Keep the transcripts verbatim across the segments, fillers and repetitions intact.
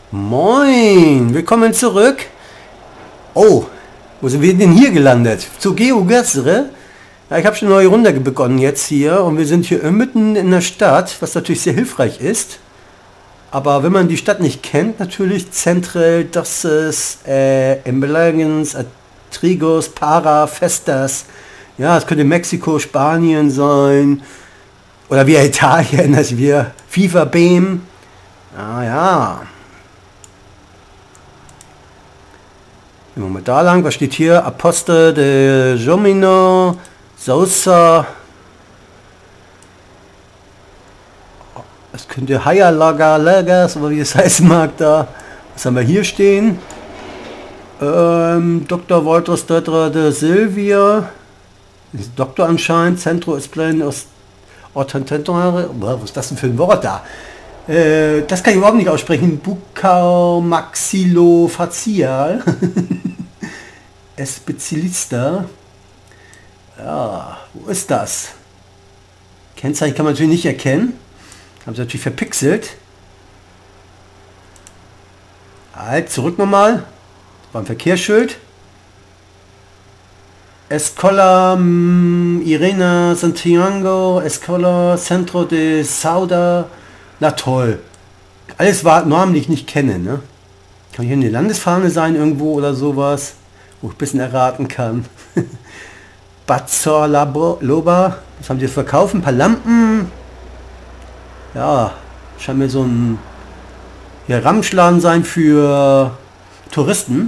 Moin, willkommen zurück. Oh, wo sind wir denn hier gelandet? Zu GeoGuessr. Ja, ich habe schon eine neue Runde begonnen jetzt hier und wir sind hier mitten in der Stadt, was natürlich sehr hilfreich ist. Aber wenn man die Stadt nicht kennt, natürlich Central, Dosses, äh, Embelagens, Trigos, Para, Festas. Ja, es könnte Mexiko, Spanien sein. Oder wie Italien, also wir FIFA, Beam. Ah ja. Gehen wir mal da lang. Was steht hier? Aposte de Jomino, Sousa. Das könnte Hayalaga Lagas, oder wie es heißen mag da. Was haben wir hier stehen? Ähm, Doktor Walter Stötter de Silvia. Ist Doktor anscheinend. Centro ist plain aus Ortententore. Was ist das denn für ein Wort da? Äh, das kann ich überhaupt nicht aussprechen. Buccomaxillofacial. Especialista. Ja, wo ist das? Kennzeichen kann man natürlich nicht erkennen. Haben sie natürlich verpixelt. Halt, zurück nochmal. Beim Verkehrsschild. Escola mm, Irena Santiago, Escola Centro de Sauda. Na toll. Alles war Namen, die ich nicht kenne. Ne? Kann hier eine Landesfahne sein irgendwo oder sowas, wo ich ein bisschen erraten kann. Bazor Loba. Was haben die verkauft? Ein paar Lampen. Ja, scheint mir so ein ja, Ramschladen sein für Touristen.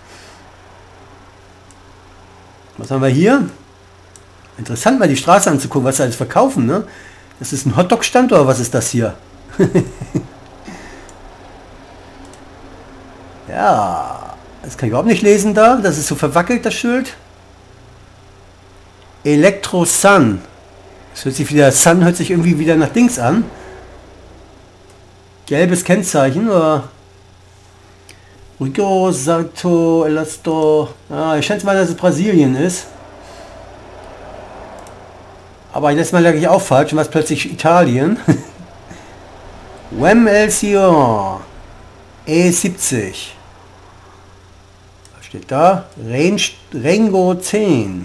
Was haben wir hier? Interessant mal die Straße anzugucken, was sie alles verkaufen. Ne? Das ist ein Hotdog-Stand oder was ist das hier? Ja, das kann ich überhaupt nicht lesen da. Das ist so verwackelt, das Schild. Electro Sun. Das hört sich wieder, Sun hört sich irgendwie wieder nach Dings an. Gelbes Kennzeichen oder Rico Salto Elasto. Ah, ich schätze mal, dass es Brasilien ist. Aber letztes Mal lag ich auch falsch und was plötzlich Italien. Wem El Sion E siebzig. Was steht da? Range, Rengo zehn.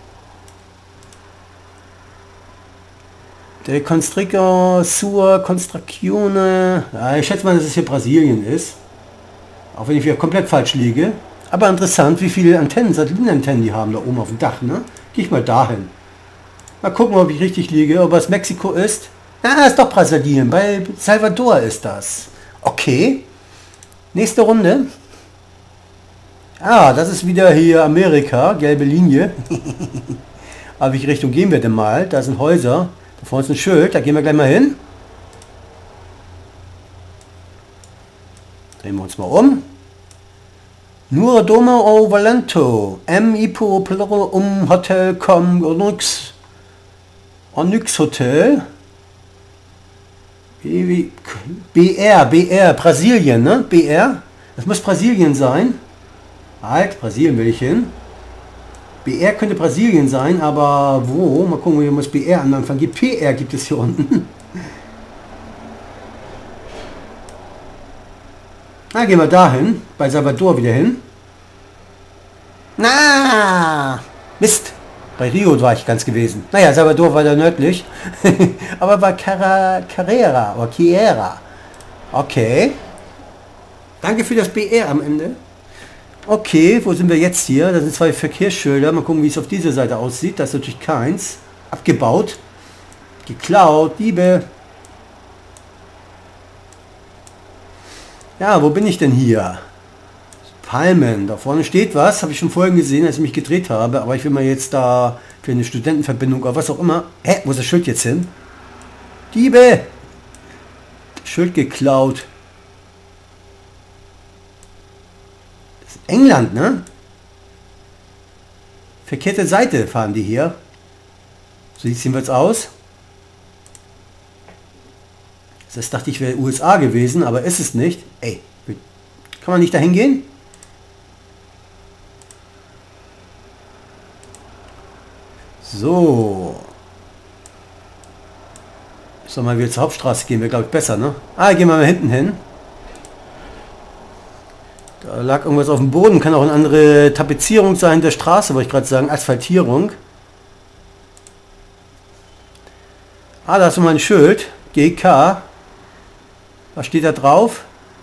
Der Constrictor Sua Constructione. Ja, ich schätze mal, dass es hier Brasilien ist. Auch wenn ich wieder komplett falsch liege. Aber interessant, wie viele Antennen, Satellitenantennen die haben da oben auf dem Dach. Ne? Gehe ich mal dahin. Mal gucken, ob ich richtig liege, ob es Mexiko ist. Ah, ist doch Brasilien. Bei Salvador ist das. Okay. Nächste Runde. Ah, das ist wieder hier Amerika. Gelbe Linie. Aber welche Richtung gehen wir denn mal? Da sind Häuser. Da vorne ist ein Schild. Da gehen wir gleich mal hin. Drehen wir uns mal um. Nur Domo o Valento. M Ipo Ploro um Hotel com Onyx. Onyx Hotel. B R, B R, Brasilien, ne? B R. Das muss Brasilien sein. Halt, Brasilien will ich hin. B R könnte Brasilien sein, aber wo? Mal gucken, hier muss B R am Anfang gibt. P R gibt es hier unten. Na, gehen wir dahin. Bei Salvador wieder hin. Na, Mist. Bei Rio war ich ganz gewesen. Naja, Salvador war da nördlich. Aber bei Cara, Carrera oder Chiera. Okay. Danke für das B R am Ende. Okay, wo sind wir jetzt hier? Da sind zwei Verkehrsschilder. Mal gucken, wie es auf dieser Seite aussieht. Das ist natürlich keins. Abgebaut. Geklaut. Diebe. Ja, wo bin ich denn hier? Palmen. Da vorne steht was. Habe ich schon vorhin gesehen, als ich mich gedreht habe. Aber ich will mal jetzt da für eine Studentenverbindung oder was auch immer. Hä? Wo ist das Schild jetzt hin? Diebe! Schild geklaut. Das ist England, ne? Verkehrte Seite fahren die hier. So sieht es jedenfalls aus. Das dachte ich wäre U S A gewesen, aber ist es nicht. Ey, kann man nicht dahin gehen? So. Ich soll mal wieder zur Hauptstraße gehen, wäre glaube ich besser, ne? Ah, gehen wir mal hinten hin. Da lag irgendwas auf dem Boden, kann auch eine andere Tapezierung sein der Straße, wollte ich gerade sagen, Asphaltierung. Ah, da ist nochmal ein Schild, G K. Was steht da drauf?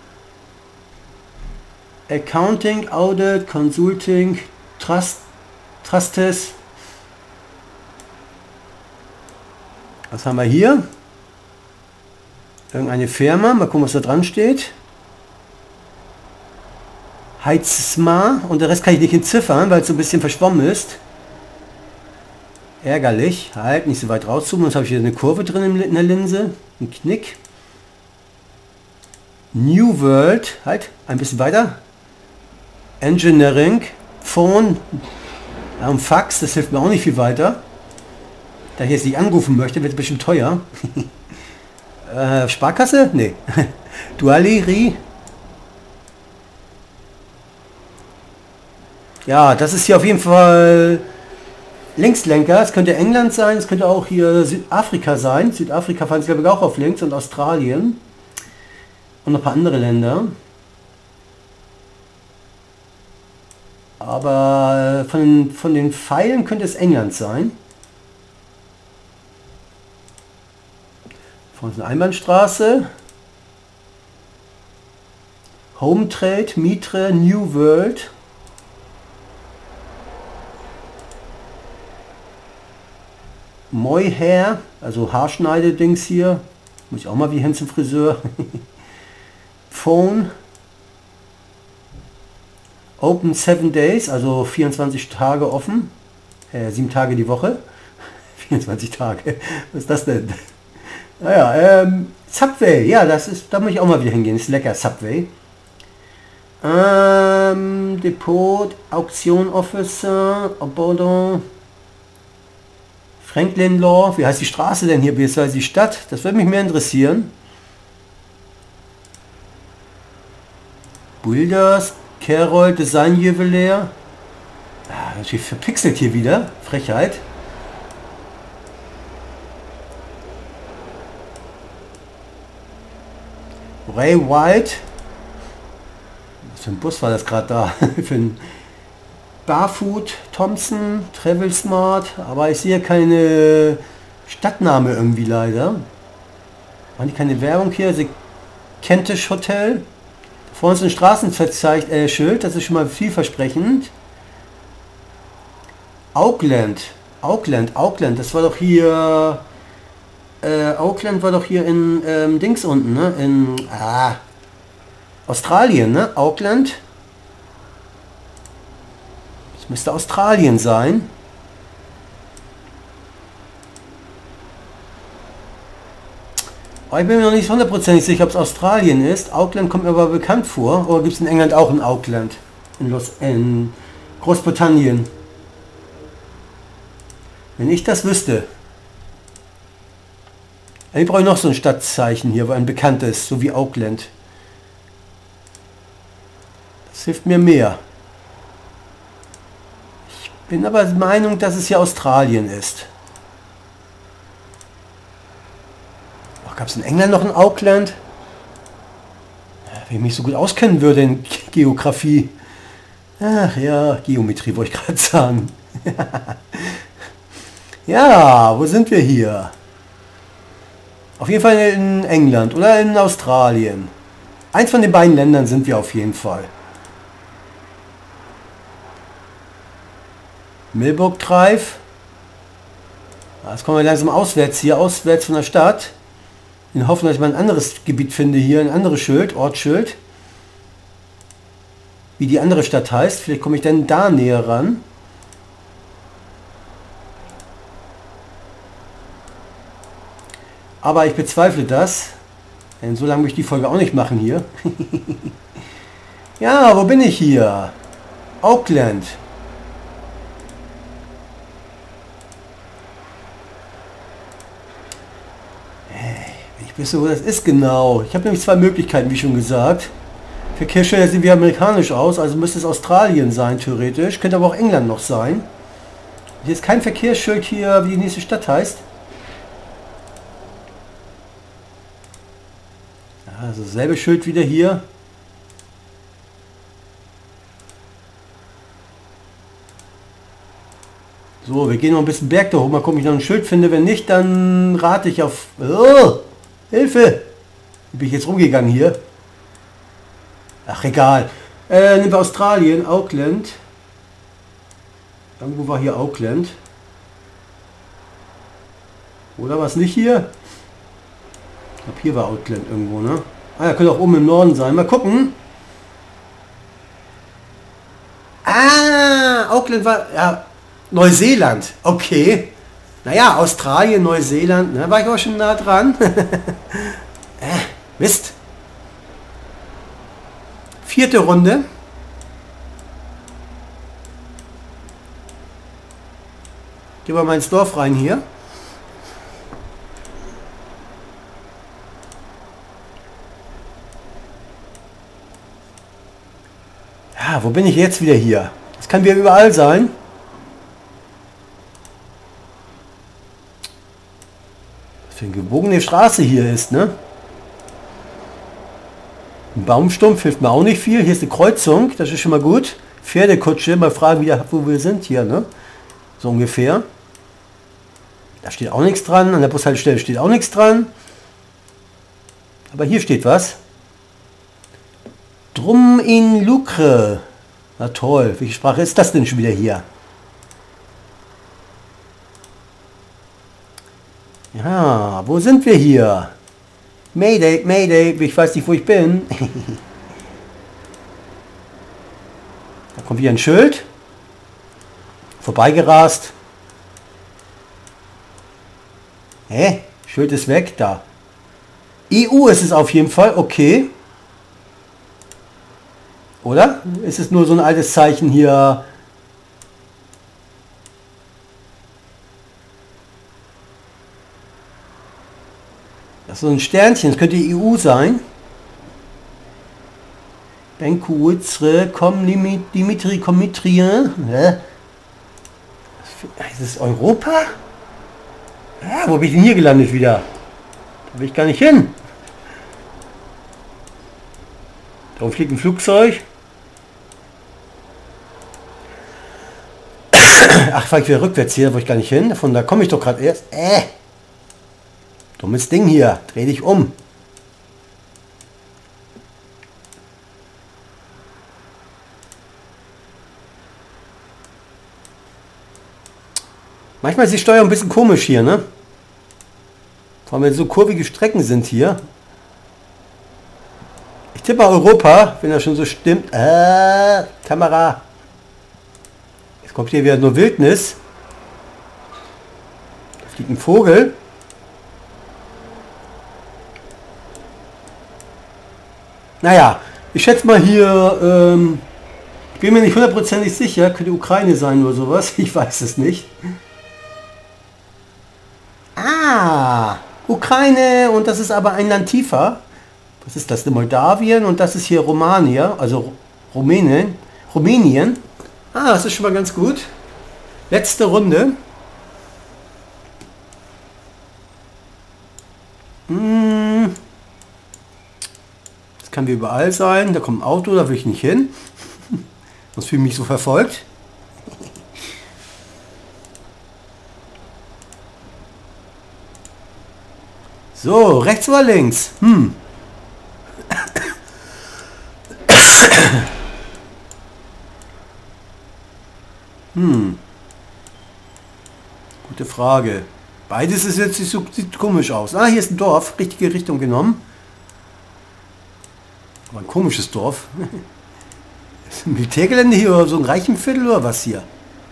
Accounting, Audit, Consulting, Trust, Trustes. Was haben wir hier? Irgendeine Firma, mal gucken, was da dran steht. Heizsma und der Rest kann ich nicht entziffern, weil es so ein bisschen verschwommen ist. Ärgerlich. Halt, nicht so weit rauszoomen, sonst habe ich hier eine Kurve drin in der Linse. Ein Knick. New World. Halt, ein bisschen weiter. Engineering. Phone. Ja, und Fax, das hilft mir auch nicht viel weiter. Da ich jetzt nicht anrufen möchte, wird es bestimmt teuer. äh, Sparkasse? Nee. Dualerie. Ja, das ist hier auf jeden Fall Linkslenker. Es könnte England sein, es könnte auch hier Südafrika sein. Südafrika fand ich glaube ich auch auf links und Australien. Und noch ein paar andere Länder. Aber von, von den Pfeilen könnte es England sein. Von der Einbahnstraße. Home Trade, Mitre, New World. Mohair, also Haarschneide-Dings hier. Muss ich auch mal wie hin zum Friseur. Phone. Open seven days, also vierundzwanzig Tage offen. Äh, sieben Tage die Woche. vierundzwanzig Tage. Was ist das denn? Naja, ähm, Subway. Ja, das ist, da muss ich auch mal wieder hingehen. Ist lecker, Subway. Ähm, Depot, Auktion Officer, Abordon. Franklin Law, wie heißt die Straße denn hier, beziehungsweise die Stadt? Das würde mich mehr interessieren. Builders, Carroll, Design Juwelier. Ah, natürlich verpixelt hier wieder. Frechheit. Ray White. Was für ein Bus war das gerade da? Für ein Barfoot, Thompson, Travel Smart, aber ich sehe keine Stadtname irgendwie leider. Waren die keine Werbung hier? The Kentish Hotel. Vor uns ein Straßenschild, äh, Schild, das ist schon mal vielversprechend. Auckland, Auckland, Auckland, das war doch hier. Äh, Auckland war doch hier in ähm, Dings unten, ne? In ah, Australien, ne? Auckland. Müsste Australien sein. Aber ich bin mir noch nicht hundertprozentig sicher, ob es Australien ist. Auckland kommt mir aber bekannt vor. Oder gibt es in England auch ein Auckland? In, Los, in Großbritannien. Wenn ich das wüsste. Ich brauche noch so ein Stadtzeichen hier, wo ein bekanntes, so wie Auckland. Das hilft mir mehr. Bin aber der Meinung, dass es hier Australien ist. Gab es in England noch ein Auckland? Ja, wenn ich mich so gut auskennen würde in Geografie. Ach ja, Geometrie wollte ich gerade sagen. Ja, wo sind wir hier? Auf jeden Fall in England oder in Australien. Eins von den beiden Ländern sind wir auf jeden Fall. Millbrook Drive. Jetzt kommen wir langsam auswärts hier, auswärts von der Stadt. In Hoffnung, dass ich mal ein anderes Gebiet finde hier, ein anderes Schild, Ortsschild. Wie die andere Stadt heißt. Vielleicht komme ich dann da näher ran. Aber ich bezweifle das. Denn so lange möchte ich die Folge auch nicht machen hier. Ja, wo bin ich hier? Auckland. Ich weiß, wo das ist genau. Ich habe nämlich zwei Möglichkeiten, wie schon gesagt. Verkehrsschilder sehen wie amerikanisch aus, also müsste es Australien sein, theoretisch. Könnte aber auch England noch sein. Hier ist kein Verkehrsschild hier, wie die nächste Stadt heißt. Also selbe Schild wieder hier. So, wir gehen noch ein bisschen Berg da hoch. Mal gucken, ob ich noch ein Schild finde. Wenn nicht, dann rate ich auf... Oh, Hilfe! Wie bin ich jetzt rumgegangen hier? Ach, egal. Äh, nehmen wir Australien, Auckland. Irgendwo war hier Auckland. Oder was nicht hier? Ich glaube, hier war Auckland irgendwo, ne? Ah, ja, könnte auch oben im Norden sein. Mal gucken. Ah, Auckland war... Ja, Neuseeland. Okay. Naja, Australien, Neuseeland. Da war ich auch schon nah dran. äh, Mist. Vierte Runde. Gehen wir mal ins Dorf rein hier. Ja, wo bin ich jetzt wieder hier? Das kann wieder überall sein. Was für eine gebogene Straße hier ist, ne? Ein Baumstumpf hilft mir auch nicht viel. Hier ist eine Kreuzung, das ist schon mal gut. Pferdekutsche, mal fragen wieder, wo wir sind hier, ne? So ungefähr. Da steht auch nichts dran, an der Bushaltestelle steht auch nichts dran. Aber hier steht was. Drum in Lucre. Na toll, welche Sprache ist das denn schon wieder hier? Ja, wo sind wir hier? Mayday, Mayday, ich weiß nicht, wo ich bin. Da kommt wieder ein Schild. Vorbeigerast. Hä? Schild ist weg, da. E U ist es auf jeden Fall, okay. Oder? Ist es nur so ein altes Zeichen hier? Das ist so ein Sternchen, das könnte E U sein. Benkuizre, komm Dimitri, Komitrien. Ist es Europa? Ja, wo bin ich denn hier gelandet wieder? Da will ich gar nicht hin. Da fliegt ein Flugzeug. Ach, fahre ich wieder rückwärts hier, da wollte ich gar nicht hin. Von da komme ich doch gerade erst. Äh. Dummes Ding hier. Dreh dich um. Manchmal ist die Steuerung ein bisschen komisch hier, ne? Vor allem, wenn so kurvige Strecken sind hier. Ich tippe mal Europa, wenn das schon so stimmt. Äh, Kamera. Jetzt kommt hier wieder nur Wildnis. Da fliegt ein Vogel. Naja, ich schätze mal hier, ähm, ich bin mir nicht hundertprozentig sicher, könnte Ukraine sein oder sowas, ich weiß es nicht. Ah, Ukraine, und das ist aber ein Land tiefer. Was ist das? Moldawien, und das ist hier Romania, also Rumänien. Rumänien. Ah, das ist schon mal ganz gut. Letzte Runde. Hm. Das kann wie überall sein. Da kommt ein Auto, da will ich nicht hin. Sonst fühle ich mich so verfolgt. So, rechts oder links? Hm. Hm. Gute Frage. Beides ist jetzt nicht so, sieht komisch aus. Ah, hier ist ein Dorf, richtige Richtung genommen. Aber ein komisches Dorf. Ist ein Militärgelände hier oder so ein Reichenviertel oder was hier?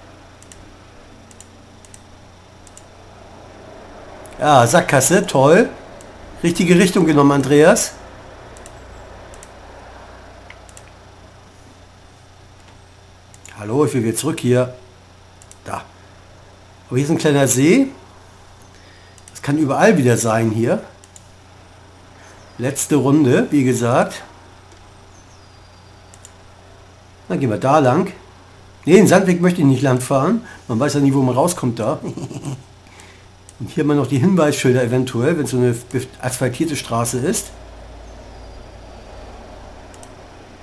Ja, Sackgasse, toll. Richtige Richtung genommen, Andreas. Hallo, ich will wieder zurück hier. Da. Aber hier ist ein kleiner See. Das kann überall wieder sein hier. Letzte Runde, wie gesagt. Dann gehen wir da lang. Ne, den Sandweg möchte ich nicht lang fahren. Man weiß ja nie, wo man rauskommt da. Und hier haben wir noch die Hinweisschilder eventuell, wenn es so eine asphaltierte Straße ist.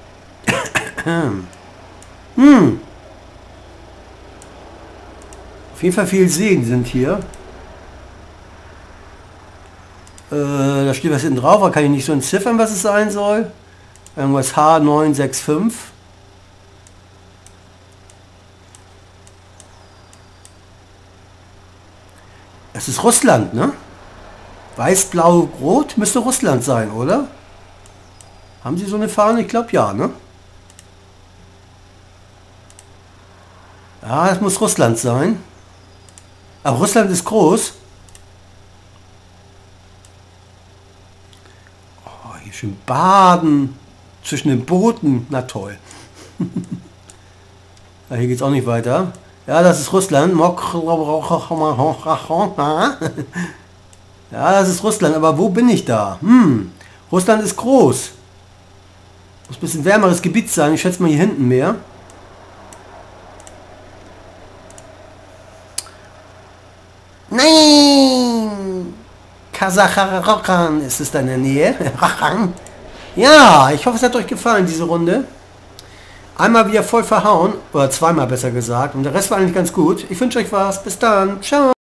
Hm. Auf jeden Fall viel Seen sind hier. Äh, da steht was hinten drauf, aber kann ich nicht so entziffern, was es sein soll. Irgendwas H neun sechs fünf. Das ist Russland, ne? Weiß, blau, rot müsste Russland sein, oder? Haben Sie so eine Fahne? Ich glaube ja, ne? Ja, das muss Russland sein. Aber Russland ist groß. Oh, hier schön baden. Zwischen den Booten. Na toll. Ja, hier geht es auch nicht weiter. Ja, das ist Russland. Ja, das ist Russland. Aber wo bin ich da? Hm. Russland ist groß. Muss ein bisschen wärmeres Gebiet sein. Ich schätze mal hier hinten mehr. Nein! Kasacharakan ist es da in der Nähe. Ja, ich hoffe, es hat euch gefallen, diese Runde. Einmal wieder voll verhauen, oder zweimal besser gesagt. Und der Rest war eigentlich ganz gut. Ich wünsche euch was. Bis dann. Ciao.